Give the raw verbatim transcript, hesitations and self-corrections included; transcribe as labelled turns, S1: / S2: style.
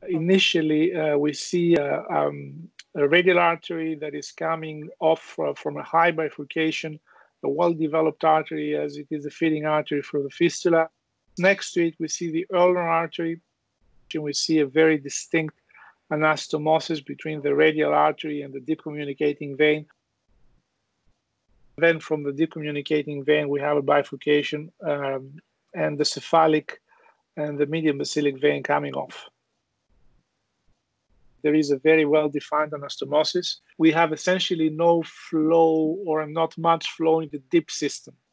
S1: Initially, uh, we see uh, um, a radial artery that is coming off uh, from a high bifurcation, a well-developed artery as it is a feeding artery for the fistula. Next to it, we see the ulnar artery, and we see a very distinct anastomosis between the radial artery and the deep communicating vein. Then from the deep communicating vein, we have a bifurcation um, and the cephalic and the median basilic vein coming off. There is a very well-defined anastomosis. We have essentially no flow or not much flow in the deep system.